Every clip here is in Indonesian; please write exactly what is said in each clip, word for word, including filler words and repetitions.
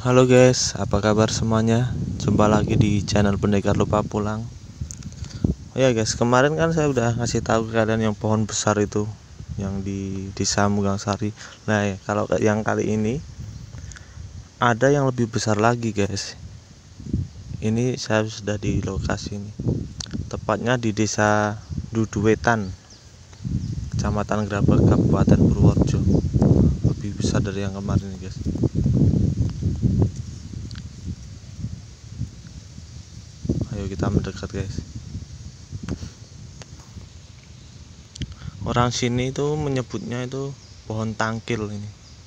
Halo guys, apa kabar semuanya? Jumpa lagi di channel Pendekar Lupa Pulang. Oh ya guys, kemarin kan saya udah ngasih tahu ke kalian yang pohon besar itu, yang di Desa Munggangsari. Nah, ya, kalau yang kali ini ada yang lebih besar lagi guys. Ini saya sudah di lokasi ini, tepatnya di Desa Duduwetan, Kecamatan Grabak, Kabupaten Purworejo. Lebih besar dari yang kemarin guys. Ayo kita mendekat guys. Orang sini itu menyebutnya itu pohon tangkil ini.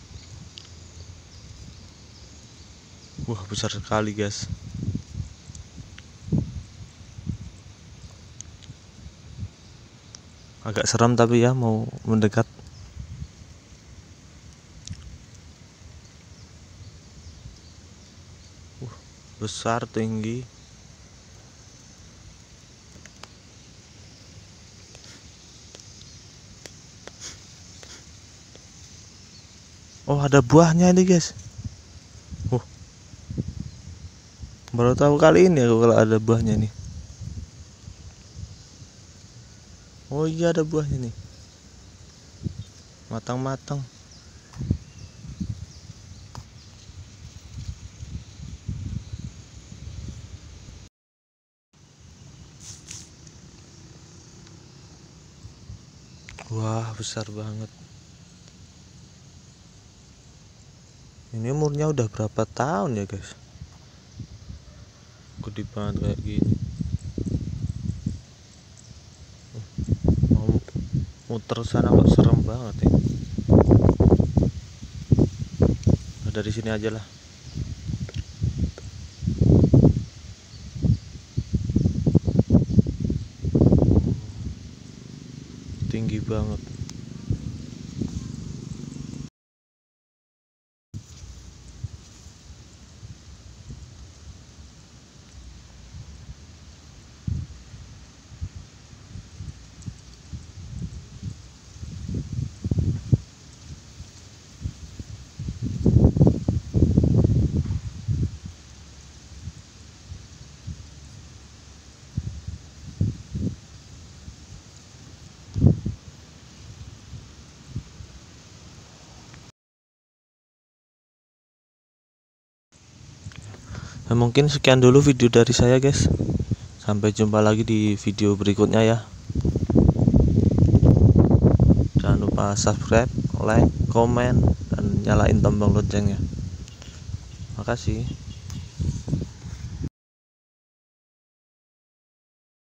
Wah, besar sekali guys. Agak seram tapi ya mau mendekat. Uh, besar, tinggi. Oh, ada buahnya ini guys. Uh, baru tahu kali ini aku kalau ada buahnya nih. Oh iya, ada buahnya nih. Matang-matang. Wah, besar banget. Ini umurnya udah berapa tahun ya guys? Gede banget kayak gini. Mau muter sana kok serem banget ya. Nah, dari sini aja lah. Tinggi banget. Nah, mungkin sekian dulu video dari saya guys. Sampai jumpa lagi di video berikutnya ya. Jangan lupa subscribe, like, komen, dan nyalain tombol loncengnya. Makasih.